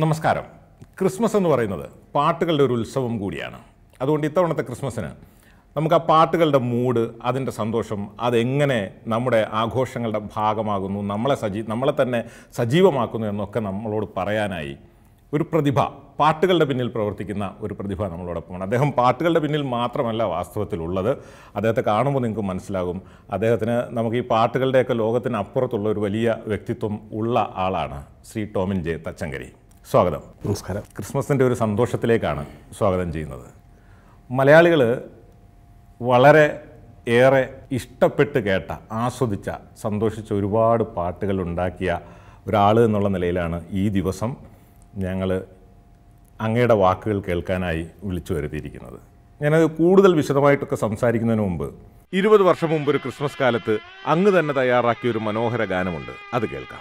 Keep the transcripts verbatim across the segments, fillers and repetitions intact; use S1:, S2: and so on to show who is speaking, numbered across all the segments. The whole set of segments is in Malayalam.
S1: നമസ്കാരം. ക്രിസ്മസ് എന്ന് പറയുന്നത് പാട്ടുകളുടെ ഒരു ഉത്സവം കൂടിയാണ്. അതുകൊണ്ട് ഇത്തവണത്തെ ക്രിസ്മസിന് നമുക്ക് ആ പാട്ടുകളുടെ മൂഡ്, അതിൻ്റെ സന്തോഷം, അതെങ്ങനെ നമ്മുടെ ആഘോഷങ്ങളുടെ ഭാഗമാകുന്നു, നമ്മളെ സജീ നമ്മളെ തന്നെ സജീവമാക്കുന്നു എന്നൊക്കെ നമ്മളോട് പറയാനായി ഒരു പ്രതിഭ, പാട്ടുകളുടെ പിന്നിൽ പ്രവർത്തിക്കുന്ന ഒരു പ്രതിഭ നമ്മളോടൊപ്പമാണ്. അദ്ദേഹം പാട്ടുകളുടെ പിന്നിൽ മാത്രമല്ല വാസ്തവത്തിലുള്ളത്. അദ്ദേഹത്തെ കാണുമ്പോൾ നിങ്ങൾക്ക് മനസ്സിലാകും, അദ്ദേഹത്തിന് നമുക്ക് ഈ പാട്ടുകളുടെയൊക്കെ ലോകത്തിന് അപ്പുറത്തുള്ള ഒരു വലിയ വ്യക്തിത്വം ഉള്ള ആളാണ് ശ്രീ ടോമിൻ ജെ തച്ചങ്കരി. സ്വാഗതം.
S2: നമസ്കാരം.
S1: ക്രിസ്മസിൻ്റെ ഒരു സന്തോഷത്തിലേക്കാണ് സ്വാഗതം ചെയ്യുന്നത്. മലയാളികൾ വളരെ ഏറെ ഇഷ്ടപ്പെട്ട് കേട്ട, ആസ്വദിച്ച, സന്തോഷിച്ച ഒരുപാട് പാട്ടുകൾ ഉണ്ടാക്കിയ ഒരാൾ എന്നുള്ള നിലയിലാണ് ഈ ദിവസം ഞങ്ങൾ അങ്ങയുടെ വാക്കുകൾ കേൾക്കാനായി വിളിച്ചു വരുത്തിയിരിക്കുന്നത്. ഞാനത് കൂടുതൽ വിശദമായിട്ടൊക്കെ സംസാരിക്കുന്നതിന് മുമ്പ്, ഇരുപത് വർഷം മുമ്പ് ഒരു ക്രിസ്മസ് കാലത്ത് അങ്ങ് തന്നെ തയ്യാറാക്കിയ ഒരു മനോഹര ഗാനമുണ്ട്, അത് കേൾക്കാം.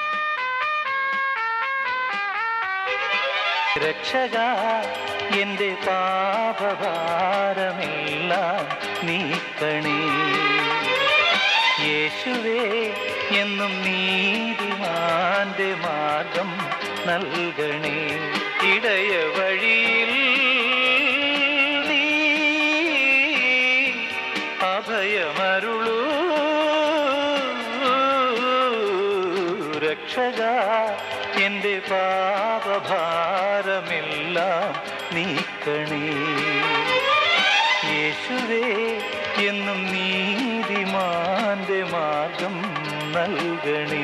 S3: രക്ഷക എൻ്റെ പാപഭാരമെല്ലാം നീക്കണേ, യേശുവേ എന്നും നീതിമാന്റെ മാർഗം നൽകണേ, ഇടയ വഴിയിൽ നീ അഭയമരുളൂ, രക്ഷക എൻ്റെ പാപഭാരമെല്ലാം നീക്കണേ, യേശുവേ എന്നും നീതിമാന്റെ മാർഗം നൽകണേ.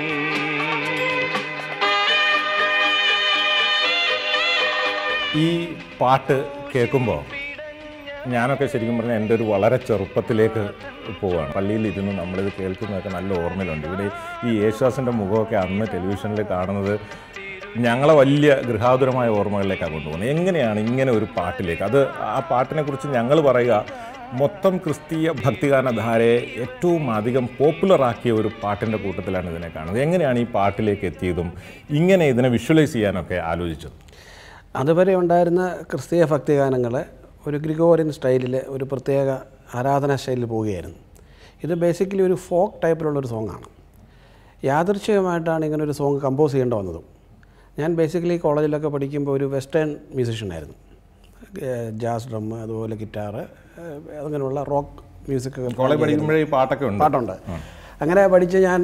S1: ഈ പാട്ട് കേൾക്കുമ്പോൾ ഞാനൊക്കെ ശരിക്കും പറഞ്ഞാൽ എൻ്റെ ഒരു വളരെ ചെറുപ്പത്തിലേക്ക് പോവുകയാണ്. പള്ളിയിലിരുന്ന് നമ്മളിത് കേൾക്കുന്നതൊക്കെ നല്ല ഓർമ്മയിലുണ്ട്. ഇവിടെ ഈ യേശുദാസിൻ്റെ മുഖമൊക്കെ അന്ന് ടെലിവിഷനിൽ കാണുന്നത് ഞങ്ങളെ വലിയ ഗൃഹാതുരമായ ഓർമ്മകളിലേക്കാണ് കൊണ്ടുപോകുന്നത്. എങ്ങനെയാണ് ഇങ്ങനെ ഒരു പാട്ടിലേക്ക്, അത് ആ പാട്ടിനെക്കുറിച്ച് ഞങ്ങൾ പറയുക, മൊത്തം ക്രിസ്തീയ ഭക്തിഗാനധാരയെ ഏറ്റവും അധികം പോപ്പുലറാക്കിയ ഒരു പാട്ടിൻ്റെ കൂട്ടത്തിലാണ് ഇതിനെ കാണുന്നത്. എങ്ങനെയാണ് ഈ പാട്ടിലേക്ക് എത്തിയതും ഇങ്ങനെ ഇതിനെ വിഷ്വലൈസ് ചെയ്യാനൊക്കെ ആലോചിച്ചത്?
S2: അതുവരെ ഉണ്ടായിരുന്ന ക്രിസ്തീയ ഭക്തിഗാനങ്ങൾ ഒരു ഗ്രിഗോറിയൻ സ്റ്റൈലിൽ ഒരു പ്രത്യേക ആരാധനാ സ്റ്റൈലിൽ പോവുകയായിരുന്നു. ഇത് ബേസിക്കലി ഒരു ഫോക്ക് ടൈപ്പിലുള്ളൊരു സോങ്ങാണ്. യാദൃച്ഛികമായിട്ടാണ് ഇങ്ങനെ ഒരു സോങ് കമ്പോസ് ചെയ്യേണ്ട വന്നതും. ഞാൻ ബേസിക്കലി കോളേജിലൊക്കെ പഠിക്കുമ്പോൾ ഒരു വെസ്റ്റേൺ മ്യൂസിഷ്യനായിരുന്നു. ജാസ് ഡ്രം, അതുപോലെ ഗിറ്റാറ്, അങ്ങനെയുള്ള റോക്ക് മ്യൂസിക്
S1: കോളേജ് പഠിക്കുമ്പോഴേ ഈ പാട്ടൊക്കെ ഉണ്ട്
S2: പാട്ടുണ്ട് അങ്ങനെ പഠിച്ച് ഞാൻ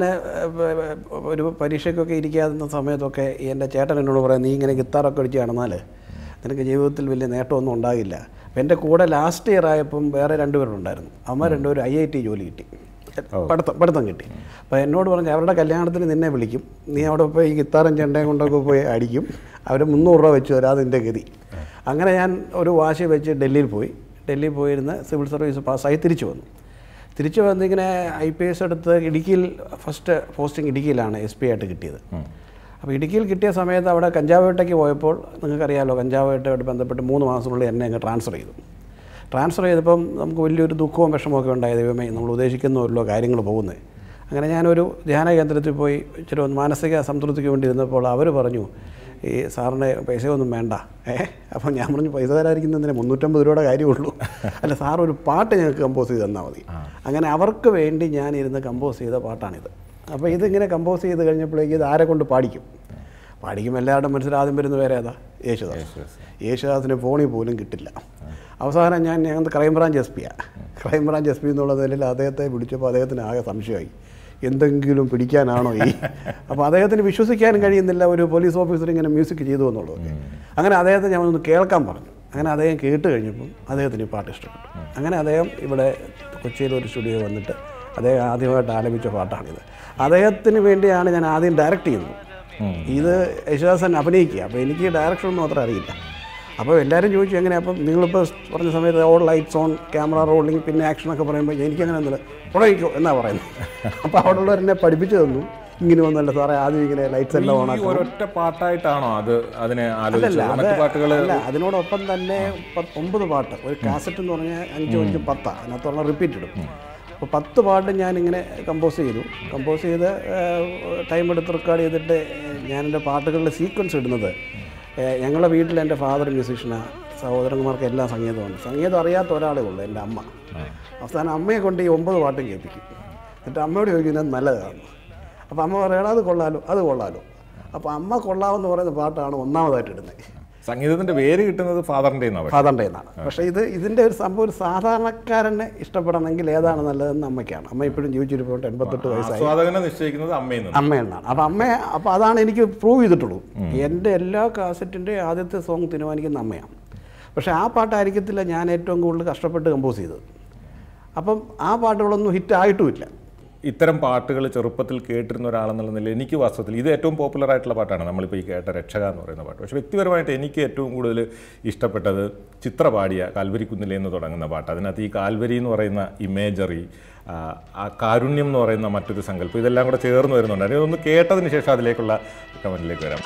S2: ഒരു പരീക്ഷയ്ക്കൊക്കെ ഇരിക്കാവുന്ന സമയത്തൊക്കെ എൻ്റെ ചേട്ടൻ എന്നോട് പറയാം, നീ ഇങ്ങനെ ഗിത്താറൊക്കെ അടിച്ച് നടന്നാൽ നിനക്ക് ജീവിതത്തിൽ വലിയ നേട്ടമൊന്നും ഉണ്ടാകില്ല. അപ്പം എൻ്റെ കൂടെ ലാസ്റ്റ് ഇയർ ആയപ്പം വേറെ രണ്ടുപേരുണ്ടായിരുന്നു. അമ്മ രണ്ടുപേരും ഐ ഐ ടി ജോലി കിട്ടി, പഠിത്തം പഠിത്തം കിട്ടി. അപ്പോൾ എന്നോട് പറഞ്ഞു, അവരുടെ കല്യാണത്തിന് നിന്നെ വിളിക്കും, നീ അവിടെ പോയി ഈ ഗിത്താറും ചെണ്ടയും കൊണ്ടൊക്കെ പോയി അടിക്കും, അവർ മുന്നൂറ് രൂപ വെച്ച് തരാം, അതിൻ്റെ ഗതി. അങ്ങനെ ഞാൻ ഒരു വാശി വെച്ച് ഡൽഹിയിൽ പോയി. ഡൽഹിയിൽ പോയിരുന്ന് സിവിൽ സർവീസ് പാസ്സായി തിരിച്ചു വന്നു. തിരിച്ചു വന്നിങ്ങനെ ഐ പി എസ് എടുത്ത് ഇടുക്കിയിൽ ഫസ്റ്റ് പോസ്റ്റിംഗ് ഇടുക്കിയിലാണ് എസ് പി ആയിട്ട് കിട്ടിയത്. അപ്പോൾ ഇടുക്കിയിൽ കിട്ടിയ സമയത്ത് അവിടെ കഞ്ചാവ് വേട്ടയ്ക്ക് പോയപ്പോൾ നിങ്ങൾക്കറിയാമല്ലോ, കഞ്ചാവ് വേട്ടയായിട്ട് ബന്ധപ്പെട്ട് മൂന്ന് മാസത്തിനുള്ളിൽ എന്നെ അങ്ങ് ട്രാൻസ്ഫർ ചെയ്തു. ട്രാൻസ്ഫർ ചെയ്തപ്പം നമുക്ക് വലിയൊരു ദുഃഖവും വിഷമമൊക്കെ ഉണ്ടായ, ദൈവമേ നമ്മൾ ഉദ്ദേശിക്കുന്നല്ലോ കാര്യങ്ങൾ പോകുന്നത്. അങ്ങനെ ഞാനൊരു ധ്യാന കേന്ദ്രത്തിൽ പോയി ഇച്ചിരി ഒന്ന് മാനസിക സംതൃപ്തിക്ക് വേണ്ടി ഇരുന്നപ്പോൾ അവർ പറഞ്ഞു, ഈ സാറിന് പൈസയൊന്നും വേണ്ട. ഏ അപ്പം ഞാൻ പറഞ്ഞു, പൈസ തരാതിരിക്കുന്നതിന് മുന്നൂറ്റമ്പത് രൂപയുടെ കാര്യമുള്ളൂ, അല്ല സാർ ഒരു പാട്ട് ഞങ്ങൾക്ക് കമ്പോസ് ചെയ്ത് തന്നാൽ മതി. അങ്ങനെ അവർക്ക് വേണ്ടി ഞാൻ ഇരുന്ന് കമ്പോസ് ചെയ്ത പാട്ടാണിത്. അപ്പോൾ ഇതിങ്ങനെ കമ്പോസ് ചെയ്ത് കഴിഞ്ഞപ്പോഴേക്ക് ഇത് ആരെ കൊണ്ട് പാടിക്കും പാടിക്കും എല്ലാവരുടെ മനസ്സിൽ ആദ്യം വരുന്ന പേര് ഏതാ? യേശുദാസ്. യേശുദാസിന് ഫോണിൽ പോലും കിട്ടില്ല. അവസാനം ഞാൻ ഞങ്ങൾ ക്രൈംബ്രാഞ്ച് എസ് പിയാണ്. ക്രൈംബ്രാഞ്ച് എസ് പി എന്നുള്ള നിലയിൽ അദ്ദേഹത്തെ വിളിച്ചപ്പോൾ അദ്ദേഹത്തിന് ആകെ സംശയമായി, എന്തെങ്കിലും പിടിക്കാനാണോ ഈ. അപ്പോൾ അദ്ദേഹത്തിന് വിശ്വസിക്കാനും കഴിയുന്നില്ല ഒരു പോലീസ് ഓഫീസർ ഇങ്ങനെ മ്യൂസിക് ചെയ്തു എന്നുള്ളത്. അങ്ങനെ അദ്ദേഹത്തെ ഞാൻ ഒന്ന് കേൾക്കാൻ പറഞ്ഞു. അങ്ങനെ അദ്ദേഹം കേട്ട് കഴിഞ്ഞപ്പം അദ്ദേഹത്തിന് ഈ പാട്ട് ഇഷ്ടപ്പെട്ടു. അങ്ങനെ അദ്ദേഹം ഇവിടെ കൊച്ചിയിൽ ഒരു സ്റ്റുഡിയോ വന്നിട്ട് അദ്ദേഹം ആദ്യമായിട്ട് ആലപിച്ച പാട്ടാണിത്. അദ്ദേഹത്തിന് വേണ്ടിയാണ് ഞാൻ ആദ്യം ഡയറക്റ്റ് ചെയ്യുന്നത്. ഇത് യേശുദാസൻ അഭിനയിക്കുക, അപ്പോൾ എനിക്ക് ഡയറക്ഷനൊന്നും അത്ര അറിയില്ല. അപ്പോൾ എല്ലാവരും ചോദിച്ചു എങ്ങനെ, അപ്പം നിങ്ങളിപ്പോൾ പറഞ്ഞ സമയത്ത് all lights on, camera rolling, പിന്നെ ആക്ഷനൊക്കെ പറയുമ്പോൾ എനിക്കങ്ങനെ ഒന്നുമില്ല, ഉടയിക്കോ എന്നാണ് പറയുന്നത്. അപ്പോൾ അവിടെ ഉള്ളവരെന്നെ പഠിപ്പിച്ചു തന്നു, ഇങ്ങനെ ഒന്നല്ല സാറേ, ആദ്യം ഇങ്ങനെ ലൈറ്റ്സ് എല്ലാം ഓണാക്കി
S1: ഒരൊറ്റ പാട്ടായിട്ടാണോ അത്? അതിനെ
S2: അല്ല, അതിനോടൊപ്പം തന്നെ ഒമ്പത് പാട്ട്, ഒരു കാസറ്റ് എന്ന് പറഞ്ഞാൽ അഞ്ച് അഞ്ച് പത്താണ്, അതിനകത്ത് പറഞ്ഞാൽ റിപ്പീറ്റ് ഇടും. അപ്പോൾ പത്ത് പാട്ട് ഞാനിങ്ങനെ കമ്പോസ് ചെയ്തു. കമ്പോസ് ചെയ്ത് ടൈം എടുത്ത് റെക്കോർഡ് ചെയ്തിട്ട് ഞാൻ എൻ്റെ പാട്ടുകളുടെ സീക്വൻസ് ഇടുന്നത്, ഞങ്ങളുടെ വീട്ടിൽ എൻ്റെ ഫാദർ മ്യൂസീഷ്യനാണ്, സഹോദരന്മാർക്ക് എല്ലാം സംഗീതമുണ്ട്. സംഗീതം അറിയാത്ത ഒരാളേ ഉള്ളൂ, എൻ്റെ അമ്മ. അവസാനം അമ്മയെ കൊണ്ട് ഈ ഒമ്പത് പാട്ടും കേൾപ്പിക്കും. എന്നിട്ട് അമ്മയോട് ചോദിക്കുന്നത് നല്ലതാണ്. അപ്പോൾ അമ്മ പറയണം അത് കൊള്ളാലോ അത് കൊള്ളാലോ അപ്പോൾ അമ്മ കൊള്ളാമെന്ന് പറയുന്ന പാട്ടാണ് ഒന്നാമതായിട്ട് ഇടുന്നത്.
S1: സംഗീതത്തിൻ്റെ പേര് കിട്ടുന്നത് ഫാദറിൻ്റെ
S2: ഫാദറിൻ്റെ നിന്നാണ്. പക്ഷേ ഇത് ഇതിൻ്റെ ഒരു സംഭവം ഒരു സാധാരണക്കാരനെ ഇഷ്ടപ്പെടണമെങ്കിൽ ഏതാണ് നല്ലതെന്ന് അമ്മയ്ക്കാണ്. അമ്മ ഇപ്പോഴും ജീവിച്ചിരിപ്പുണ്ട്, എൺപത്തെട്ട് വയസ്സായി.
S1: നിശ്ചയിക്കുന്നത് അമ്മയിൽ
S2: അമ്മയെന്നാണ്. അപ്പം അമ്മ അപ്പോൾ അതാണ് എനിക്ക് പ്രൂവ് ചെയ്തിട്ടുള്ളൂ. എൻ്റെ എല്ലാ കാസറ്റിൻ്റെ ആദ്യത്തെ സോങ് തീരുമാനിക്കുന്ന അമ്മയാണ്. പക്ഷേ ആ പാട്ടായിരിക്കത്തില്ല ഞാൻ ഏറ്റവും കൂടുതൽ കഷ്ടപ്പെട്ട് കമ്പോസ് ചെയ്തത്. അപ്പം ആ പാട്ടുകളൊന്നും ഹിറ്റായിട്ടുമില്ല.
S1: ഇത്തരം പാട്ടുകൾ ചെറുപ്പത്തിൽ കേട്ടിരുന്ന ഒരാളെന്നുള്ള നിലയിൽ എനിക്ക് വാസ്തവത്തിൽ ഇത് ഏറ്റവും പോപ്പുലർ ആയിട്ടുള്ള പാട്ടാണ്, നമ്മളിപ്പോൾ ഈ കേട്ട രക്ഷക എന്ന് പറയുന്ന പാട്ട്. പക്ഷേ വ്യക്തിപരമായിട്ട് എനിക്ക് ഏറ്റവും കൂടുതൽ ഇഷ്ടപ്പെട്ടത് ചിത്ര പാടിയ കാൽവരിക്കുന്നിലെ എന്ന് തുടങ്ങുന്ന പാട്ട്. അതിനകത്ത് ഈ കാൽവരി എന്ന് പറയുന്ന ഇമേജറി, ആ കാരുണ്യം എന്ന് പറയുന്ന മറ്റൊരു സങ്കല്പം, ഇതെല്ലാം കൂടെ ചേർന്ന് വരുന്നുണ്ട്. അതൊന്ന് കേട്ടതിന് ശേഷം അതിലേക്കുള്ള കമൻറ്റിലേക്ക് വരാം.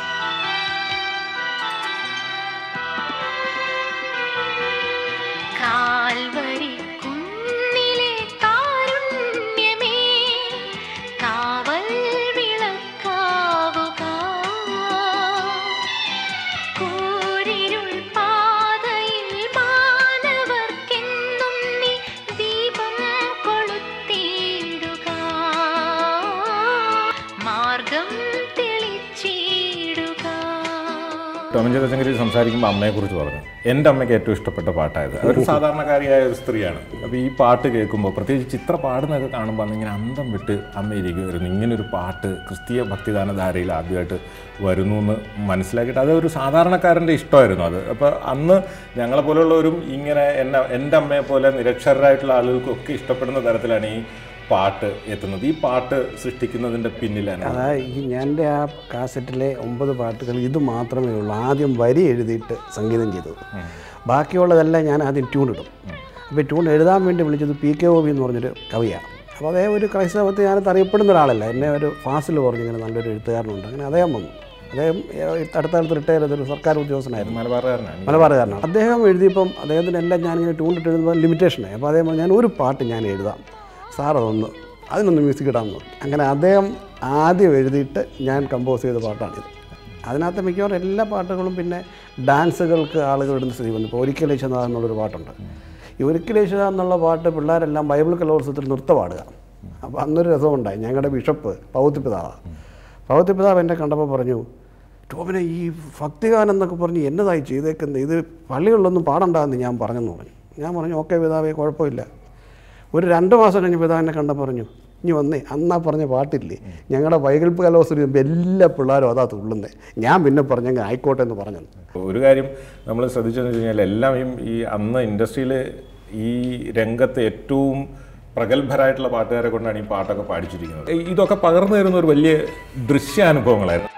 S1: ടോമിൻ ജെ തച്ചങ്കരി സംസാരിക്കുമ്പോൾ അമ്മയെക്കുറിച്ച് പറഞ്ഞു. എൻ്റെ അമ്മയ്ക്ക് ഏറ്റവും ഇഷ്ടപ്പെട്ട പാട്ടായത്. ഒരു സാധാരണക്കാരിയായ ഒരു സ്ത്രീയാണ്. അപ്പോൾ ഈ പാട്ട് കേൾക്കുമ്പോൾ പ്രത്യേകിച്ച് ചിത്ര പാടുന്നതൊക്കെ കാണുമ്പോൾ അന്ന് ഇങ്ങനെ അന്തം വിട്ട് അമ്മ ഇരിക്കുമായിരുന്നു. ഇങ്ങനൊരു പാട്ട് ക്രിസ്തീയ ഭക്തിദാന ധാരയിൽ ആദ്യമായിട്ട് വരുന്നു എന്ന് മനസ്സിലാക്കിയിട്ട് അതൊരു സാധാരണക്കാരൻ്റെ ഇഷ്ടമായിരുന്നു അത്. അപ്പോൾ അന്ന് ഞങ്ങളെപ്പോലുള്ളവരും ഇങ്ങനെ എന്നെ എൻ്റെ അമ്മയെ പോലെ നിരക്ഷരരായിട്ടുള്ള ആളുകൾക്കൊക്കെ ഇഷ്ടപ്പെടുന്ന തരത്തിലാണ് ഈ പാട്ട് എത്തുന്നത്. ഈ പാട്ട് സൃഷ്ടിക്കുന്നതിൻ്റെ പിന്നിലാണ്
S2: അതായത് ഈ എൻ്റെ ആ കാസറ്റിലെ ഒമ്പത് പാട്ടുകൾ ഇത് മാത്രമേ ഉള്ളൂ ആദ്യം വരി എഴുതിയിട്ട് സംഗീതം ചെയ്തത്. ബാക്കിയുള്ളതെല്ലാം ഞാൻ ആദ്യം ട്യൂൺ ഇടും. അപ്പോൾ ട്യൂൺ എഴുതാൻ വേണ്ടി വിളിച്ചത് പി കെ ഒ ബി എന്ന് പറഞ്ഞൊരു കവിയാണ്. അപ്പോൾ അതേ ഒരു ക്രൈസ്തവത്തെ ഞാനത് അറിയപ്പെടുന്ന ഒരാളല്ല. എന്നെ ഒരു ഫാസിൽ പറഞ്ഞു ഇങ്ങനെ നല്ലൊരു എഴുത്തുകാരനുണ്ട്. അങ്ങനെ അദ്ദേഹം വന്നു. അദ്ദേഹം അടുത്ത കാലത്ത് റിട്ടയർ ചെയ്തൊരു സർക്കാർ ഉദ്യോഗസ്ഥനായിരുന്നു,
S1: മലബാറുകാരനാണ്
S2: മലബാറുകാരനാണ് അദ്ദേഹം എഴുതിയപ്പം അദ്ദേഹത്തിൻ്റെ എല്ലാം ഞാനിങ്ങനെ ട്യൂൺ ഇട്ട് എഴുതുമ്പോൾ ലിമിറ്റേഷനായി. അപ്പോൾ അദ്ദേഹം ഞാൻ ഒരു പാട്ട് ഞാൻ എഴുതാം സാർ, അതൊന്ന് അതിനൊന്ന് മ്യൂസിക് ഇടാൻ നോക്കി. അങ്ങനെ അദ്ദേഹം ആദ്യം എഴുതിയിട്ട് ഞാൻ കമ്പോസ് ചെയ്ത പാട്ടാണിത്. അതിനകത്ത് മിക്കവാറും എല്ലാ പാട്ടുകളും പിന്നെ ഡാൻസുകൾക്ക് ആളുകൾ ഇടുന്ന സ്ഥിതി വന്നു. ഇപ്പോൾ ഒരിക്കൽ യേശുദാസ് എന്നുള്ളൊരു പാട്ടുണ്ട്. ഈ ഒരിക്കൽ യേശുദാസ് എന്നുള്ള പാട്ട് പിള്ളേരെല്ലാം ബൈബിൾ കലോത്സവത്തിൽ നൃത്തം പാടുക. അപ്പോൾ അന്നൊരു രസമുണ്ടായി. ഞങ്ങളുടെ ബിഷപ്പ് പൗത്തിപ്പിതാവാണ്. പൗത്തിപ്പിതാവ് എന്നെ കണ്ടപ്പോൾ പറഞ്ഞു, ടോമിനെ ഈ ഭക്തിഗാനം എന്നൊക്കെ പറഞ്ഞ് എന്നതായി ചെയ്തേക്കുന്നത്, ഇത് പള്ളികളിലൊന്നും പാടണ്ടെന്ന് ഞാൻ പറഞ്ഞെന്ന് പറഞ്ഞു. ഞാൻ പറഞ്ഞു ഓക്കെ പിതാവേ കുഴപ്പമില്ല. ഒരു രണ്ട് മാസം കഴിഞ്ഞ് പിതാവിനെ കണ്ട പറഞ്ഞു, ഇനി വന്നേ അന്നാ പറഞ്ഞ പാട്ടില്ലേ ഞങ്ങളുടെ വൈകൽപ്പ് കലോത്സവം എല്ലാ പിള്ളേരും അതാ തുള്ളുന്നത്. ഞാൻ പിന്നെ പറഞ്ഞെങ്കിൽ ആയിക്കോട്ടെ എന്ന് പറഞ്ഞു.
S1: ഒരു കാര്യം നമ്മൾ ശ്രദ്ധിച്ചെന്ന് വെച്ച് കഴിഞ്ഞാൽ എല്ലാം ഈ അന്ന് ഇൻഡസ്ട്രിയിൽ ഈ രംഗത്ത് ഏറ്റവും പ്രഗത്ഭരായിട്ടുള്ള പാട്ടുകാരെ കൊണ്ടാണ് ഈ പാട്ടൊക്കെ പാടിച്ചിരിക്കുന്നത്. ഇതൊക്കെ പകർന്നു തരുന്ന ഒരു വലിയ ദൃശ്യാനുഭവങ്ങളായിരുന്നു.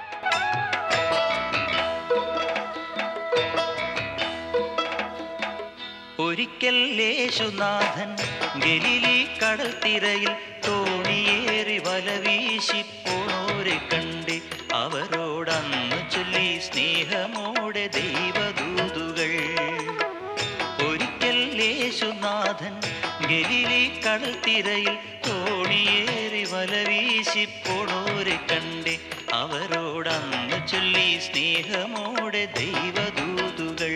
S3: ഒരിക്കൽ യേശുനാഥൻ ഗലീലി കടൽത്തിരയിൽ തോണിയേറി വല വീശിപ്പോണോരെ കണ്ട് അവരോടന്ന് ചൊല്ലി സ്നേഹമോടെ ദൈവദൂതുകൾ. ഒരിക്കൽ യേശുനാഥൻ ഗലീലി കടൽത്തിരയിൽ തോണിയേറി വല വീശിപ്പോണോരെ കണ്ട് അവരോടന്ന് ചൊല്ലി സ്നേഹമോടെ ദൈവദൂതുകൾ.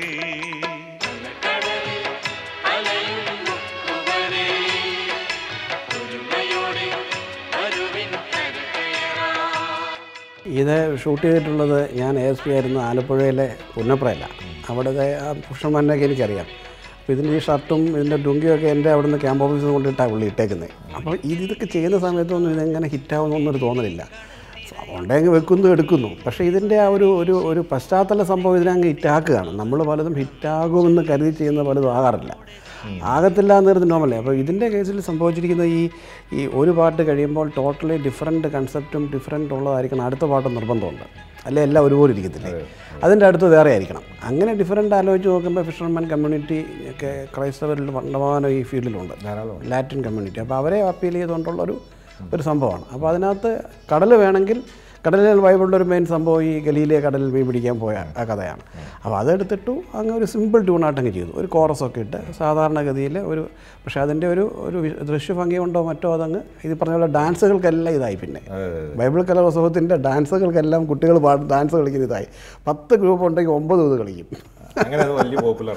S2: ഇത് ഷൂട്ട് ചെയ്തിട്ടുള്ളത് ഞാൻ എ എസ് പി ആയിരുന്ന ആലപ്പുഴയിലെ പുന്നപ്രയിലാണ്. അവിടുത്തെ ആ പുരുഷന്മാരനൊക്കെ എനിക്കറിയാം. അപ്പോൾ ഇതിൻ്റെ ഈ ഷർട്ടും ഇതിൻ്റെ ഡുങ്കിയൊക്കെ എൻ്റെ അവിടെ നിന്ന് ക്യാമ്പ് ഓഫീസിൽ കൊണ്ടിട്ടാണ് പുള്ളി ഇട്ടേക്കുന്നത്. അപ്പോൾ ഇതൊക്കെ ചെയ്യുന്ന സമയത്തൊന്നും ഇതെങ്ങനെ ഹിറ്റാവുന്നൊന്നൊരു തോന്നലില്ല. ഉണ്ടെങ്കിൽ വെക്കുന്നു എടുക്കുന്നു. പക്ഷേ ഇതിൻ്റെ ആ ഒരു ഒരു ഒരു പശ്ചാത്തല സംഭവം ഇതിനങ്ങ് ഹിറ്റാക്കുകയാണ്. നമ്മൾ പലതും ഹിറ്റാകുമെന്ന് കരുതി ചെയ്യുന്ന പലതും ആകാറില്ല, ആകത്തില്ല എന്നൊരു നോർമലേ. അപ്പോൾ ഇതിൻ്റെ കേസിൽ സംഭവിച്ചിരിക്കുന്ന ഈ ഈ ഒരു പാട്ട് കഴിയുമ്പോൾ ടോട്ടലി ഡിഫറൻറ്റ് കൺസെപ്റ്റും ഡിഫറൻറ്റ് ഉള്ളതായിരിക്കണം അടുത്ത പാട്ട് നിർബന്ധമുണ്ട്. അല്ലെ എല്ലാം ഒരുപോലെ ഇരിക്കത്തില്ല, അതിൻ്റെ അടുത്ത് വേറെ ആയിരിക്കണം. അങ്ങനെ ഡിഫറൻറ്റ് ആലോചിച്ച് നോക്കുമ്പോൾ ഫിഷർമാൻ കമ്മ്യൂണിറ്റി ഒക്കെ ക്രൈസ്തവരിൽ പണ്ടമാനം ഈ ഫീൽഡിലുണ്ട്, ധാരാളം ലാറ്റിൻ കമ്മ്യൂണിറ്റി. അപ്പോൾ അവരെ അപ്പീൽ ചെയ്തുകൊണ്ടുള്ളൊരു ഒരു സംഭവമാണ്. അപ്പോൾ അതിനകത്ത് കടൽ വേണമെങ്കിൽ കടലിൽ ബൈബിളിലൊരു മെയിൻ സംഭവം ഈ ഗലീലിയ കടലിൽ മീൻ പിടിക്കാൻ പോയ ആ കഥയാണ്. അപ്പോൾ അതെടുത്തിട്ടു അങ്ങ് ഒരു സിമ്പിൾ ട്യൂണായിട്ടങ്ങ് ചെയ്തു, ഒരു കോറസൊക്കെ ഇട്ട് സാധാരണഗതിയിൽ ഒരു. പക്ഷേ അതിൻ്റെ ഒരു ഒരു ദൃശ്യഭംഗി കൊണ്ടോ മറ്റോ അതങ്ങ് ഇത് പറഞ്ഞ പോലെ ഡാൻസുകൾക്കെല്ലാം ഇതായി. പിന്നെ ബൈബിൾ കലോത്സവത്തിൻ്റെ ഡാൻസുകൾക്കെല്ലാം കുട്ടികൾ പാടും ഡാൻസ് കളിക്കുന്ന ഇതായി. പത്ത് ഗ്രൂപ്പ് ഉണ്ടെങ്കിൽ ഒമ്പത് ഇത് കളിക്കും.
S1: അങ്ങനെ അത് വലിയ പോപ്പുലർ.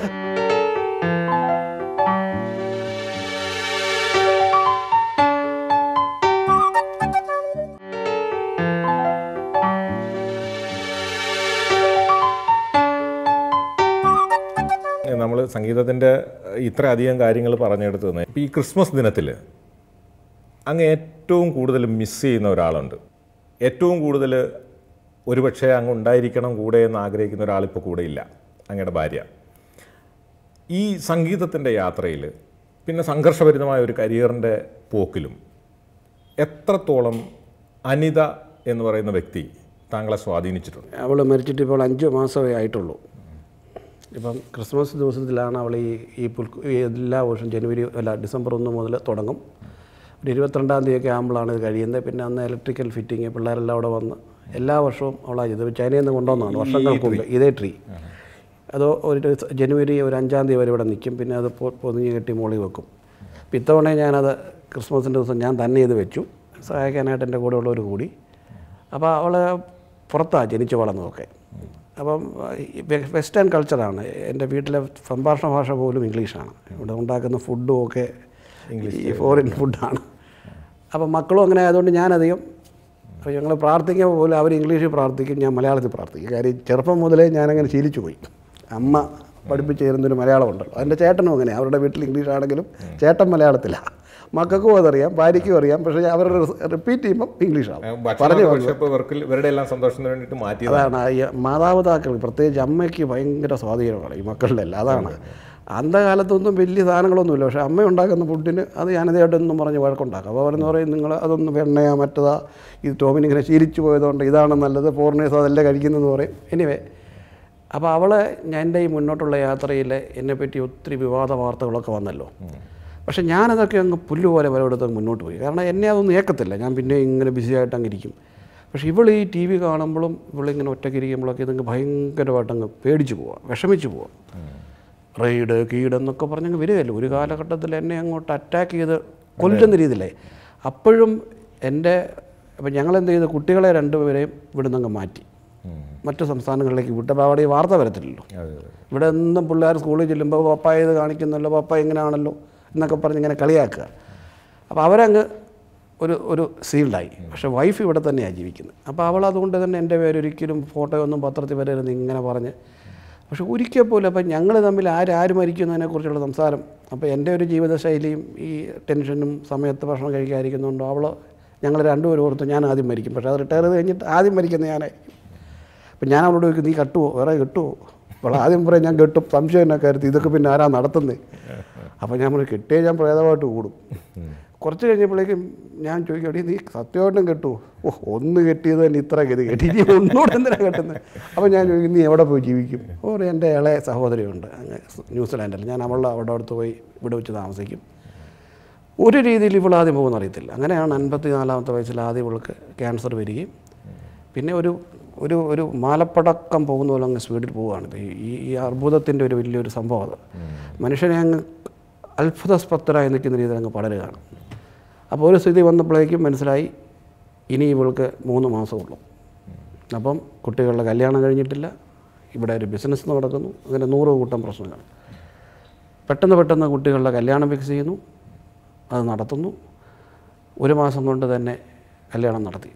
S1: സംഗീതത്തിൻ്റെ ഇത്രയധികം കാര്യങ്ങൾ പറഞ്ഞെടുത്ത് തന്നെ ഇപ്പോൾ ഈ ക്രിസ്മസ് ദിനത്തിൽ അങ്ങ് ഏറ്റവും കൂടുതൽ മിസ് ചെയ്യുന്ന ഒരാളുണ്ട്. ഏറ്റവും കൂടുതൽ ഒരുപക്ഷെ അങ്ങ് ഉണ്ടായിരിക്കണം കൂടെ എന്ന് ആഗ്രഹിക്കുന്ന ഒരാളിപ്പോൾ കൂടെ ഇല്ല, അങ്ങയുടെ ഭാര്യ. ഈ സംഗീതത്തിൻ്റെ യാത്രയിൽ പിന്നെ സംഘർഷഭരിതമായ ഒരു കരിയറിൻ്റെ പോക്കിലും എത്രത്തോളം അനിത എന്ന് പറയുന്ന വ്യക്തി താങ്കളെ സ്വാധീനിച്ചിട്ടുണ്ട്?
S2: അവൾ മരിച്ചിട്ട് ഇപ്പോൾ അഞ്ച് മാസമേ ആയിട്ടുള്ളൂ. ഇപ്പം ക്രിസ്മസ് ദിവസത്തിലാണ് അവൾ ഈ ഈ പുൽ എല്ലാ വർഷവും ജനുവരി അല്ല ഡിസംബർ ഒന്ന് മുതൽ തുടങ്ങും. ഒരു ഇരുപത്തിരണ്ടാം തീയതിയൊക്കെ ആകുമ്പോഴാണ് ഇത് കഴിയുന്നത്. പിന്നെ അന്ന് ഇലക്ട്രിക്കൽ ഫിറ്റിങ് പിള്ളേരെല്ലാം അവിടെ വന്ന് എല്ലാ വർഷവും അവളാ ഇത് ചൈനയിൽ നിന്ന് കൊണ്ടുവന്നതാണ് വർഷങ്ങൾക്ക് മുമ്പ് ഇതേ ട്രീ. അതോ ഒരു ജനുവരി ഒരു അഞ്ചാം തീയതി വരെ ഇവിടെ നിൽക്കും. പിന്നെ അത് പൊതിഞ്ഞ് കെട്ടി മുകളിൽ വെക്കും. അപ്പോൾ ഇത്തവണ ഞാനത് ക്രിസ്മസിൻ്റെ ദിവസം ഞാൻ തന്നെ ഇത് വെച്ചു, സഹായിക്കാനായിട്ട് എൻ്റെ കൂടെ ഉള്ളവർ കൂടി. അപ്പോൾ അവൾ പുറത്താണ് ജനിച്ചു വളർന്നതൊക്കെ. അപ്പം വെസ്റ്റേൺ കൾച്ചറാണ്. എൻ്റെ വീട്ടിലെ സംഭാഷണ ഭാഷ പോലും ഇംഗ്ലീഷാണ്. ഇവിടെ ഉണ്ടാക്കുന്ന ഫുഡും ഒക്കെ ഇംഗ്ലീഷ് ഈ ഫോറിൻ ഫുഡാണ്. അപ്പം മക്കളും അങ്ങനെ ആയതുകൊണ്ട് ഞാനധികം അപ്പോൾ ഞങ്ങൾ പ്രാർത്ഥിക്കുമ്പോൾ പോലും അവർ ഇംഗ്ലീഷിൽ പ്രാർത്ഥിക്കും, ഞാൻ മലയാളത്തിൽ പ്രാർത്ഥിക്കും. കാര്യം ചെറുപ്പം മുതലേ ഞാനങ്ങനെ ശീലിച്ചു പോയി. അമ്മ പഠിപ്പിച്ച് തരുന്നൊരു മലയാളം ഉണ്ടല്ലോ. എൻ്റെ ചേട്ടനും അങ്ങനെ, അവരുടെ വീട്ടിൽ ഇംഗ്ലീഷ് ആണെങ്കിലും ചേട്ടൻ മലയാളത്തിലാണ്. മക്കൾക്കും അതറിയാം, ഭാര്യയ്ക്കും അറിയാം. പക്ഷേ അവർ റിപ്പീറ്റ് ചെയ്യുമ്പം ഇംഗ്ലീഷാണ് പറഞ്ഞു. അതാണ് ഈ മാതാപിതാക്കൾ, പ്രത്യേകിച്ച് അമ്മയ്ക്ക് ഭയങ്കര സ്വാധീനമാണ് ഈ മക്കളുടെ എല്ലാം. അതാണ് അന്ത കാലത്തൊന്നും വലിയ സാധനങ്ങളൊന്നുമില്ല. പക്ഷേ അമ്മ ഉണ്ടാക്കുന്ന ഫുഡിന് അത് ഞാനിതായിട്ടൊന്നും പറഞ്ഞ് വഴക്കുണ്ടാക്കും. അപ്പോൾ അവരെന്ന് പറയും നിങ്ങൾ അതൊന്നും വെണ്ണയാ മറ്റതാ, ഇത് ടോമിനിങ്ങനെ ശീലിച്ചു പോയതുകൊണ്ട് ഇതാണ് നല്ലത്, ഫോറിനേഴ്സ് അതല്ലേ കഴിക്കുന്നതെന്ന് പറയും. എനിവേ അപ്പോൾ അവളെ എൻ്റെ ഈ മുന്നോട്ടുള്ള യാത്രയിൽ എന്നെപ്പറ്റി ഒത്തിരി വിവാദ വാർത്തകളൊക്കെ വന്നല്ലോ. പക്ഷേ ഞാനതൊക്കെ അങ്ങ് പുല്ലുപോലെ വിലയെടുത്ത് മുന്നോട്ട് പോയി. കാരണം എന്നെ അതൊന്നും ഏക്കത്തില്ല. ഞാൻ പിന്നെ ഇങ്ങനെ ബിസിയായിട്ട് അങ്ങ് ഇരിക്കും. പക്ഷേ ഇവൾ ഈ ടി വി കാണുമ്പോഴും ഇവളിങ്ങനെ ഒറ്റയ്ക്കിരിക്കുമ്പോഴൊക്കെ ഇതങ്ങ് ഭയങ്കരമായിട്ട് അങ്ങ് പേടിച്ച് പോവാം, വിഷമിച്ച് പോവാം. റെയ്ഡ് കീഡ് എന്നൊക്കെ പറഞ്ഞങ്ങ് വരികയല്ലോ. ഒരു കാലഘട്ടത്തിൽ എന്നെ അങ്ങോട്ട് അറ്റാക്ക് ചെയ്ത് കൊല്ലുന്ന രീതിയിലേ. അപ്പോഴും എൻ്റെ അപ്പം ഞങ്ങളെന്ത് ചെയ്ത് കുട്ടികളെ രണ്ടുപേരെയും ഇവിടെ നിന്നങ്ങ് മാറ്റി മറ്റു സംസ്ഥാനങ്ങളിലേക്ക് വിട്ടപ്പോൾ അവിടെ ഈ വാർത്ത വരത്തില്ലല്ലോ. ഇവിടെ എന്നും പിള്ളേർ സ്കൂളിൽ ചെല്ലുമ്പോൾ പപ്പായ ഇത് കാണിക്കുന്നല്ലോ, പപ്പ ഇങ്ങനെയാണല്ലോ എന്നൊക്കെ പറഞ്ഞ് ഇങ്ങനെ കളിയാക്കുക. അപ്പോൾ അവരങ്ങ് ഒരു ഒരു സീൽഡായി. പക്ഷേ വൈഫ് ഇവിടെ തന്നെയാണ് ജീവിക്കുന്നത്. അപ്പോൾ അവൾ അതുകൊണ്ട് തന്നെ എൻ്റെ പേരൊരിക്കലും ഫോട്ടോയൊന്നും പത്രത്തിൽ വരരുത് ഇങ്ങനെ പറഞ്ഞ്. പക്ഷെ ഒരിക്കൽ പോലും അപ്പം ഞങ്ങൾ തമ്മിൽ ആര് മരിക്കുന്നതിനെക്കുറിച്ചുള്ള സംസാരം. അപ്പോൾ എൻ്റെ ഒരു ജീവിതശൈലിയും ഈ ടെൻഷനും സമയത്ത് ഭക്ഷണം കഴിക്കാതിരിക്കുന്നുണ്ടോ അവൾ ഞങ്ങൾ രണ്ടുപേരും ഓർത്ത് ഞാൻ ആദ്യം മരിക്കും. പക്ഷേ അത് റിട്ടയർ ചെയ്ത് കഴിഞ്ഞിട്ട് ആദ്യം മരിക്കുന്ന ഞാനായിരിക്കും. അപ്പം ഞാൻ അവളോട് ചോദിക്കും നീ കെട്ടുമോ, വേറെ കെട്ടുമോ? അപ്പോൾ ആദ്യം പറയും ഞാൻ കെട്ടും, സംശയം എന്നെ കരുത്തി ഇതൊക്കെ പിന്നെ ആരാ നടത്തുന്നത്. അപ്പോൾ ഞാൻ പറയും കെട്ടിയേ ഞാൻ പ്രേതമായിട്ട് കൂടും. കുറച്ച് കഴിഞ്ഞപ്പോഴേക്കും ഞാൻ ചോദിക്കും എടീ നീ സത്യമായിട്ടും കെട്ടുമോ? ഓ ഒന്ന് കെട്ടിയത് തന്നെ ഇത്ര ഗതി കെട്ടി, ഇനി ഒന്നുകൂടെ എന്തിനാണ് കെട്ടുന്നത്? അപ്പോൾ ഞാൻ ചോദിക്കും നീ എവിടെ പോയി ജീവിക്കും? ഓ എൻ്റെ ഇളയ സഹോദരിയുണ്ട് അങ്ങ് ന്യൂസിലാൻഡിൽ, ഞാൻ അവളുടെ അവിടെ അടുത്ത് പോയി ഇവിടെ വെച്ച് താമസിക്കും. ഒരു രീതിയിൽ ഇവൾ ആദ്യം പോകുമെന്ന് അറിയത്തില്ല. അങ്ങനെയാണ് അൻപത്തി നാലാമത്തെ വയസ്സിൽ ആദ്യം ഇവൾക്ക് ക്യാൻസർ വരികയും പിന്നെ ഒരു ഒരു ഒരു മാലപ്പടക്കം പോകുന്ന പോലെ അങ്ങ് സ്പീഡിൽ പോവുകയാണ്. ഈ ഈ അർബുദത്തിൻ്റെ ഒരു വലിയൊരു സംഭവം അത് മനുഷ്യനെ അങ്ങ് അത്ഭുതസ്പത്തരായി നിൽക്കുന്ന രീതിയിൽ അങ്ങ് പടരുകയാണ്. അപ്പോൾ ഒരു സ്ഥിതി വന്നപ്പോഴേക്കും മനസ്സിലായി ഇനി ഇവൾക്ക് മൂന്ന് മാസമുള്ളൂ. അപ്പം കുട്ടികളുടെ കല്യാണം കഴിഞ്ഞിട്ടില്ല, ഇവിടെ ഒരു ബിസിനസ് നടക്കുന്നു, അങ്ങനെ നൂറ് കൂട്ടം പ്രശ്നങ്ങൾ. പെട്ടെന്ന് പെട്ടെന്ന് കുട്ടികളുടെ കല്യാണം ഫിക്സ് ചെയ്യുന്നു, അത് നടത്തുന്നു. ഒരു മാസം കൊണ്ട് തന്നെ കല്യാണം നടത്തി.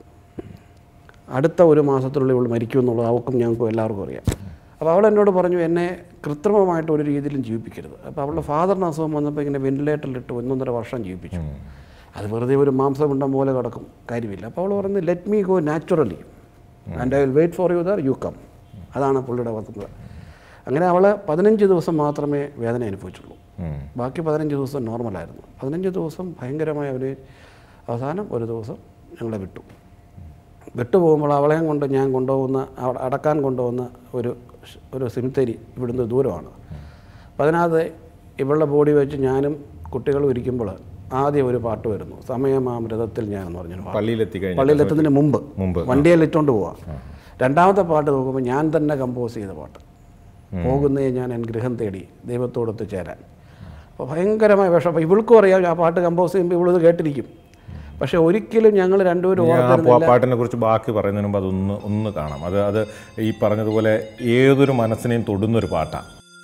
S2: അടുത്ത ഒരു മാസത്തിനുള്ളിൽ ഇവൾ മരിക്കുമെന്നുള്ളത് അവൾക്കും ഞങ്ങൾക്കും എല്ലാവർക്കും അറിയാം. അപ്പോൾ അവൾ എന്നോട് പറഞ്ഞു എന്നെ കൃത്രിമമായിട്ട് ഒരു രീതിയിലും ജീവിപ്പിക്കരുത്. അപ്പോൾ അവളുടെ ഫാദറിന് അസുഖം വന്നപ്പോൾ ഇങ്ങനെ വെന്റിലേറ്ററിലിട്ട് ഒന്നൊന്നര വർഷം ജീവിപ്പിച്ചു. അത് വെറുതെ ഒരു മാംസപിണ്ഡം പോലെ കിടക്കും, കാര്യമില്ല. അപ്പോൾ അവൾ പറയുന്നത് let me go naturally and I will wait for you there you come. അതാണ് പുള്ളിയുടെ വന്നത്. അങ്ങനെ അവൾ പതിനഞ്ച് ദിവസം മാത്രമേ വേദന അനുഭവിച്ചുള്ളൂ, ബാക്കി പതിനഞ്ച് ദിവസം നോർമലായിരുന്നു. പതിനഞ്ച് ദിവസം ഭയങ്കരമായ ഒരു അവസാനം ഒരു ദിവസം ഞങ്ങളെ വിട്ടു. വിട്ടുപോകുമ്പോൾ അവളെയും കൊണ്ട് ഞാൻ കൊണ്ടുപോകുന്ന അടക്കാൻ കൊണ്ടുപോകുന്ന ഒരു ഒരു സിമിത്തേരി ഇവിടുന്ന് ദൂരമാണ്. അപ്പം അതിനകത്ത് ഇവളുടെ ബോഡി വെച്ച് ഞാനും കുട്ടികളും ഇരിക്കുമ്പോൾ ആദ്യം ഒരു പാട്ട് വരുന്നു, സമയമാമൃതത്തിൽ ഞാൻ എന്ന് പറഞ്ഞു.
S1: പള്ളിയിലെത്തി
S2: പള്ളിയിലെത്തുന്നതിന് മുമ്പ് വണ്ടിയിൽ ഇട്ടുകൊണ്ട് പോവാം. രണ്ടാമത്തെ പാട്ട് നോക്കുമ്പോൾ ഞാൻ തന്നെ കമ്പോസ് ചെയ്ത പാട്ട്, പോകുന്നേ ഞാൻ എൻ ഗൃഹം തേടി ദൈവത്തോടൊത്ത് ചേരാൻ. അപ്പോൾ ഭയങ്കരമായ വിഷം. അപ്പോൾ ഇവൾക്കും അറിയാം ആ പാട്ട് കമ്പോസ് ചെയ്യുമ്പോൾ ഇവളിത് കേട്ടിരിക്കും. പക്ഷേ ഒരിക്കലും ഞങ്ങൾ രണ്ടുപേരും
S1: പാട്ടിനെ കുറിച്ച് ബാക്കി പറയുന്നതിന് മുമ്പ് അതൊന്ന് ഒന്ന് കാണാം. അത് അത് ഈ പറഞ്ഞതുപോലെ ഏതൊരു മനസ്സിനെയും തൊടുന്നൊരു പാട്ടാണ്.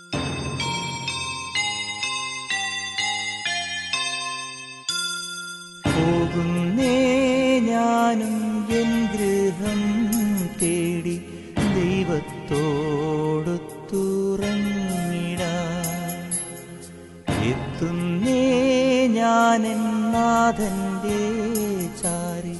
S3: പോകുന്നേ ഞാനും എൻ ഗൃഹം തേടി ദൈവത്തോടൊത്തുറങ്ങിടാൻ, ഞാനെന്നാഥൻ്റെ ചാരി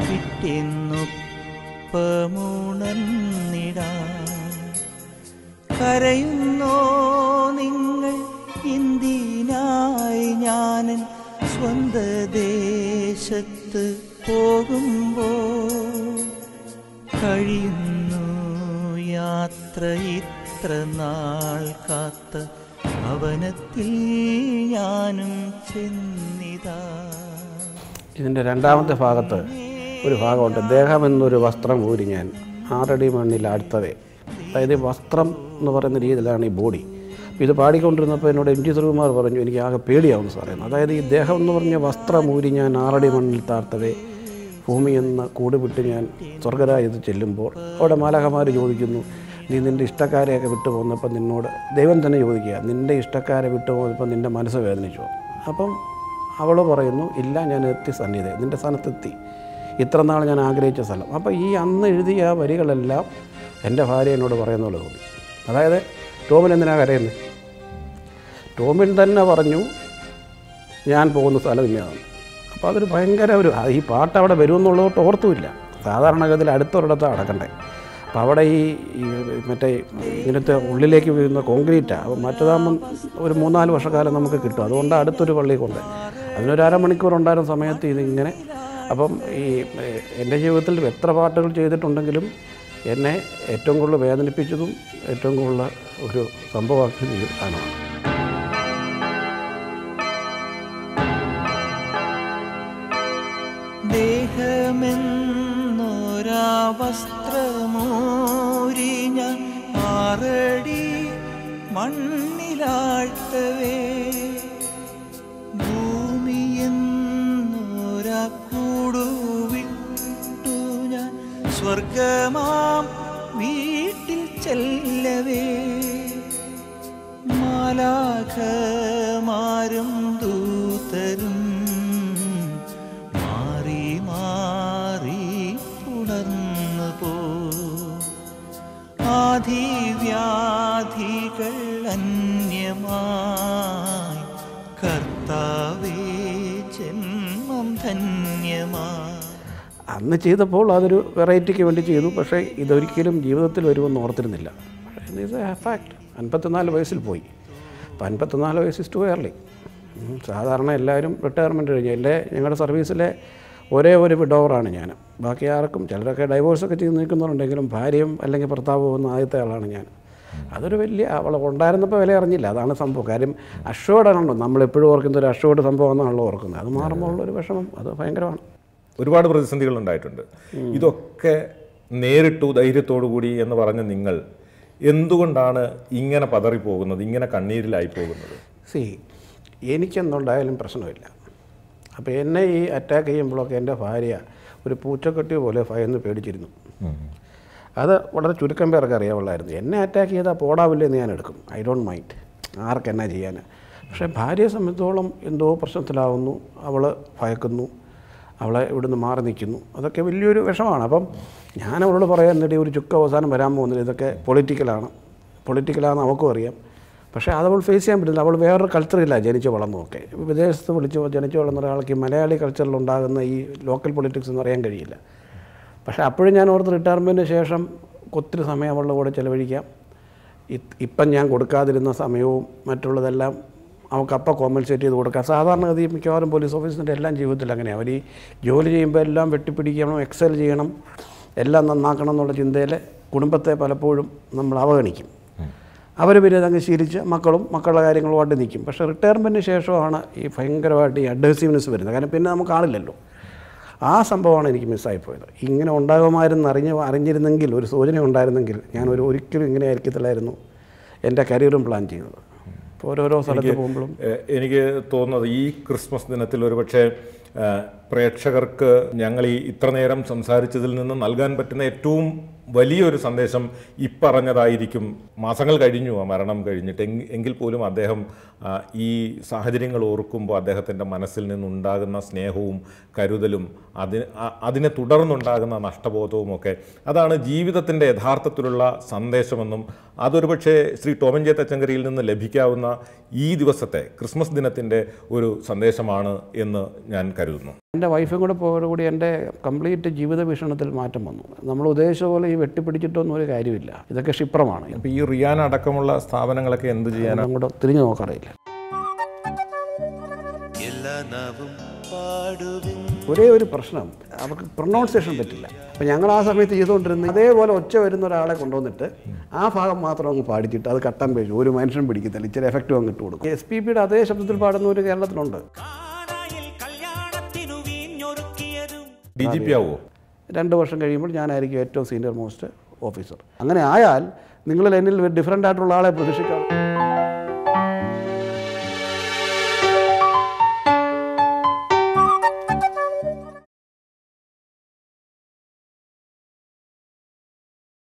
S3: വിട്ടെന്നൊപ്പമുണർന്നിടാം. കരയുന്നോ നിങ്ങൾ എന്തിനായി ഞാനൻ സ്വന്ത ദേശത്ത് പോകുമ്പോൾ? കഴിയുന്നു യാത്ര ഇത്ര നാൾ കാത്ത ഭവനത്തിൽ ഞാനും ചെന്നിതാ.
S2: ഇതിൻ്റെ രണ്ടാമത്തെ ഭാഗത്ത് ഒരു ഭാഗമുണ്ട്. ദേഹമെന്നൊരു വസ്ത്രം ഊരി ഞാൻ ആറടി മണ്ണിൽ അടുത്തവേ. അതായത് വസ്ത്രം എന്ന് പറയുന്ന രീതിയിലാണ് ഈ ബോഡി. ഇത് പാടിക്കൊണ്ടിരുന്നപ്പോൾ എന്നോട് എം ജി ശ്രീകുമാർ പറഞ്ഞു, എനിക്ക് ആകെ പേടിയാവുന്നു സാറേ. അതായത് ഈ ദേഹം എന്ന് പറഞ്ഞ വസ്ത്രം ഊരി ഞാൻ ആറടി മണ്ണിൽ താർത്തവേ, ഭൂമി എന്ന കൂട് വിട്ട് ഞാൻ സ്വർഗരാജ്യത്ത് ചെല്ലുമ്പോൾ അവിടെ മാലാഖമാർ ചോദിക്കുന്നു, നീ നിൻ്റെ ഇഷ്ടക്കാരെയൊക്കെ വിട്ടു പോകുന്നപ്പോൾ നിന്നോട് ദൈവം തന്നെ ചോദിക്കുക, നിൻ്റെ ഇഷ്ടക്കാരെ വിട്ടു പോകുന്നപ്പോൾ നിൻ്റെ മനസ്സ് വേദനിച്ചു. അപ്പം അവൾ പറയുന്നു, ഇല്ല, ഞാൻ എത്തി സന്നിധി, നിൻ്റെ സ്ഥാനത്തെത്തി, ഇത്ര നാൾ ഞാൻ ആഗ്രഹിച്ച സ്ഥലം. അപ്പോൾ ഈ അന്ന് എഴുതിയ ആ വരികളെല്ലാം എൻ്റെ ഭാര്യ എന്നോട് പറയുന്ന പോലെ തോന്നി. അതായത് ടോമിൻ എന്തിനാണ് കരയുന്നത്? ടോമിൻ തന്നെ പറഞ്ഞു ഞാൻ പോകുന്ന സ്ഥലം ഇല്ലാതാണ്. അപ്പോൾ അതൊരു ഭയങ്കര ഒരു ഈ പാട്ട് അവിടെ വരുമെന്നുള്ളതോട്ട് ഓർത്തുമില്ല. സാധാരണഗതിയിൽ അടുത്തൊരിടത്താണ് അടക്കണ്ടേ. അപ്പോൾ അവിടെ ഈ മറ്റേ ഇങ്ങനത്തെ ഉള്ളിലേക്ക് വീഴുന്ന കോൺക്രീറ്റാണ്. അപ്പോൾ മറ്റേതാകുമ്പം ഒരു മൂന്നാല് വർഷക്കാലം നമുക്ക് കിട്ടും. അതുകൊണ്ട് അടുത്തൊരു പള്ളി കൊണ്ട് അതിനൊരു അരമണിക്കൂർ ഉണ്ടായിരുന്ന സമയത്ത് ഇതിങ്ങനെ. അപ്പം ഈ എൻ്റെ ജീവിതത്തിൽ എത്ര പാട്ടുകൾ ചെയ്തിട്ടുണ്ടെങ്കിലും എന്നെ ഏറ്റവും കൂടുതൽ വേദനിപ്പിച്ചതും ഏറ്റവും കൂടുതൽ ഒരു സംഭവമാക്കിയത് ഈ ഗാനമാണ്.
S3: ദേഹമെന്നൊരാ വസ്ത്രമൂരി ഞാൻ ആറടി മണ്ണിലാഴ്ത്തവേ, ഭൂമിയെന്നൊരാ കൂടുവിട്ടു ഞാൻ സ്വർഗമാം വീട്ടിൽ ചെല്ലവേ, മാലാഖമാരും ദൂതരും മാറി മാറി പുണർന്നു പോ, ആധിവ്യാധികൾ അന്യമായി, കർത്താവേ ജന്മം ധന്യമായി.
S2: അന്ന് ചെയ്തപ്പോൾ അതൊരു വെറൈറ്റിക്ക് വേണ്ടി ചെയ്തു. പക്ഷേ ഇതൊരിക്കലും ജീവിതത്തിൽ വരുമെന്ന് ഓർത്തിരുന്നില്ല. It's A fact. അൻപത്തിനാല് വയസ്സിൽ പോയി. അപ്പോൾ അൻപത്തിനാല് വയസ്സ് ഇസ് ടു ഏർലി. സാധാരണ എല്ലാവരും റിട്ടയർമെൻറ്റ് കഴിഞ്ഞു. എൻ്റെ ഞങ്ങളുടെ സർവീസിലെ ഒരേ ഒരു വിഡോവറാണ് ഞാൻ. ബാക്കി ആർക്കും, ചിലരൊക്കെ ഡൈവോഴ്സൊക്കെ ചെയ്ത് നിൽക്കുന്നവരുണ്ടെങ്കിലും ഭാര്യയും അല്ലെങ്കിൽ ഭർത്താവ് പോകുന്ന ആദ്യത്തെ ആളാണ് ഞാൻ. അതൊരു വലിയ, അവൾ ഉണ്ടായിരുന്നപ്പോൾ വില അറിഞ്ഞില്ല. അതാണ് സംഭവം. കാര്യം അഷ്വേർഡാണല്ലോ നമ്മളെപ്പോഴും ഓർക്കുന്ന ഒരു അഷ്വേർഡ് സംഭവം എന്നാണല്ലോ ഓർക്കുന്നത്. അത് മാറുമ്പോൾ ഉള്ളൊരു വിഷമം അത് ഭയങ്കരമാണ്.
S1: ഒരുപാട് പ്രതിസന്ധികൾ ഉണ്ടായിട്ടുണ്ട്. ഇതൊക്കെ നേരിട്ടു ധൈര്യത്തോടു കൂടി എന്ന് പറഞ്ഞ നിങ്ങൾ എന്തുകൊണ്ടാണ് ഇങ്ങനെ പതറിപ്പോകുന്നത്, ഇങ്ങനെ കണ്ണീരിലായി പോകുന്നത്?
S2: സി, എനിക്കെന്തുണ്ടായാലും പ്രശ്നമില്ല. അപ്പോൾ എന്നെ ഈ അറ്റാക്ക് ചെയ്യുമ്പോഴൊക്കെ എൻ്റെ ഭാര്യ ഒരു പൂച്ചക്കെട്ടി പോലെ ഭയന്ന് പേടിച്ചിരുന്നു. അത് വളരെ ചുരുക്കം പേർക്ക് അറിയാവുള്ളായിരുന്നു. എന്നെ അറ്റാക്ക് ചെയ്താൽ പോടാവില്ലെന്ന് ഞാൻ എടുക്കും. ഐ ഡോണ്ട് മൈൻഡ്, ആർക്കെന്നാ ചെയ്യാൻ. പക്ഷേ ഭാര്യയെ സംബന്ധിച്ചോളം എന്തോ പ്രശ്നത്തിലാവുന്നു, അവൾ ഭയക്കുന്നു, അവളെ ഇവിടുന്ന് മാറി നിൽക്കുന്നു. അതൊക്കെ വലിയൊരു വിഷമാണ്. അപ്പം ഞാൻ അവളോട് പറയാൻ നേടി ഒരു ചുക്ക് അവസാനം വരാൻ പോകുന്നില്ല, ഇതൊക്കെ പൊളിറ്റിക്കലാണ് പൊളിറ്റിക്കലാണെന്ന് അവൾക്കും അറിയാം. പക്ഷേ അതവൾ ഫേസ് ചെയ്യാൻ പറ്റില്ല. അവൾ വേറൊരു കൾച്ചറില്ല ജനിച്ച് വളർന്നതൊക്കെ. വിദേശത്ത് വിളിച്ച് ജനിച്ച് വളർന്ന ഒരാൾക്ക് മലയാളി കൾച്ചറിലുണ്ടാകുന്ന ഈ ലോക്കൽ പൊളിറ്റിക്സ് എന്ന് അറിയാൻ കഴിയില്ല. പക്ഷേ അപ്പോഴും ഞാൻ ഓർത്ത് റിട്ടയർമെൻറ്റിന് ശേഷം ഒത്തിരി സമയം അവളുടെ കൂടെ ചിലവഴിക്കാം. ഇപ്പം ഞാൻ കൊടുക്കാതിരുന്ന സമയവും മറ്റുള്ളതെല്ലാം അവൾക്കപ്പം കോമ്പൻസേറ്റ് ചെയ്ത് കൊടുക്കാം. സാധാരണഗതി മിക്കവാറും പോലീസ് ഓഫീസിൻ്റെ എല്ലാം ജീവിതത്തിൽ അങ്ങനെയാണ്. അവർ ഈ ജോലി ചെയ്യുമ്പോൾ എല്ലാം വെട്ടിപ്പിടിക്കണം, എക്സൽ ചെയ്യണം, എല്ലാം നന്നാക്കണം എന്നുള്ള ചിന്തയിൽ കുടുംബത്തെ പലപ്പോഴും നമ്മൾ അവഗണിക്കും. അവർ പിന്നെ അതങ്ങ് ശീലിച്ച് മക്കളും മക്കളുടെ കാര്യങ്ങളുമായിട്ട് നിൽക്കും. പക്ഷേ റിട്ടയർമെൻറ്റിന് ശേഷമാണ് ഈ ഭയങ്കരമായിട്ട് ഈ അഡ്ഹസീവ്നെസ് വരുന്നത്. കാരണം പിന്നെ നമുക്ക് ആളില്ലല്ലോ. ആ സംഭവമാണ് എനിക്ക് മിസ്സായിപ്പോയത്. ഇങ്ങനെ ഉണ്ടാകുമായിരുന്നു അറിഞ്ഞ് അറിഞ്ഞിരുന്നെങ്കിൽ, ഒരു സൂചന ഉണ്ടായിരുന്നെങ്കിൽ ഞാൻ ഒരു ഒരിക്കലും ഇങ്ങനെ ആയിരിക്കത്തില്ലായിരുന്നു എൻ്റെ കരിയറും പ്ലാൻ ചെയ്യുന്നത്. ഓരോരോ സ്ഥലത്ത് പോകുമ്പോഴും
S1: എനിക്ക് തോന്നുന്നത് ഈ ക്രിസ്മസ് ദിനത്തിൽ ഒരു പക്ഷേ പ്രേക്ഷകർക്ക് ഞങ്ങൾ ഈ ഇത്ര നേരം സംസാരിച്ചതിൽ നിന്ന് നൽകാൻ പറ്റുന്ന ഏറ്റവും വലിയൊരു സന്ദേശം ഇപ്പറഞ്ഞതായിരിക്കും. മാസങ്ങൾ കഴിഞ്ഞു ആ മരണം കഴിഞ്ഞിട്ട്, എങ്കിൽ പോലും അദ്ദേഹം ഈ സാഹചര്യങ്ങൾ ഓർക്കുമ്പോൾ അദ്ദേഹത്തിൻ്റെ മനസ്സിൽ നിന്നുണ്ടാകുന്ന സ്നേഹവും കരുതലും അതിന് അതിനെ തുടർന്നുണ്ടാകുന്ന നഷ്ടബോധവും ഒക്കെ അതാണ് ജീവിതത്തിൻ്റെ യഥാർത്ഥത്തിലുള്ള സന്ദേശമെന്നും അതൊരു പക്ഷേ ശ്രീ ടോമിൻ ജെ തച്ചങ്കരിയിൽ നിന്ന് ലഭിക്കാവുന്ന ഈ ദിവസത്തെ ക്രിസ്മസ് ദിനത്തിൻ്റെ ഒരു സന്ദേശമാണ് എന്ന് ഞാൻ കരുതുന്നു.
S2: എൻ്റെ വൈഫും കൂടെ പോയതോടുകൂടി എൻ്റെ കംപ്ലീറ്റ് ജീവിത വീക്ഷണത്തിൽ മാറ്റം വന്നു. നമ്മൾ ഉദ്ദേശിച്ച പോലെ ഈ വെട്ടിപ്പിടിച്ചിട്ടൊന്നും ഒരു കാര്യമില്ല, ഇതൊക്കെ ക്ഷിപ്രമാണ്.
S1: അപ്പോൾ ഈ റിയാൻ അടക്കമുള്ള സ്ഥാപനങ്ങളൊക്കെ എന്ത് ചെയ്യാൻ
S2: അങ്ങോട്ട് തിരിഞ്ഞു നോക്കാറില്ല. ഒരേ ഒരു പ്രശ്നം, അവർക്ക് പ്രൊനൗൺസിയേഷൻ പറ്റില്ല. അപ്പോൾ ഞങ്ങൾ ആ സമയത്ത് ചെയ്തുകൊണ്ടിരുന്ന അതേപോലെ ഒച്ച വരുന്ന ഒരാളെ കൊണ്ടുവന്നിട്ട് ആ ഭാഗം മാത്രം അങ്ങ് പാടിച്ചിട്ട് അത് കട്ടാൻ പറ്റും, ഒരു മനുഷ്യൻ പിടിക്കത്തില്ല, ഇച്ചിരി എഫക്റ്റും അങ്ങ് ഇട്ട് കൊടുക്കും. എസ് പി പിയുടെ അതേ ശബ്ദത്തിൽ പാടുന്ന ഒരു കേരളത്തിലുണ്ട്.
S1: ഡി ജി പി ആവോ?
S2: രണ്ട് വർഷം കഴിയുമ്പോൾ ഞാനായിരിക്കും ഏറ്റവും സീനിയർ മോസ്റ്റ് ഓഫീസർ. അങ്ങനെ ആയാൽ നിങ്ങൾ എന്നിൽ ഡിഫറൻ്റ് ആയിട്ടുള്ള ആളെ പ്രതീക്ഷിക്കാം.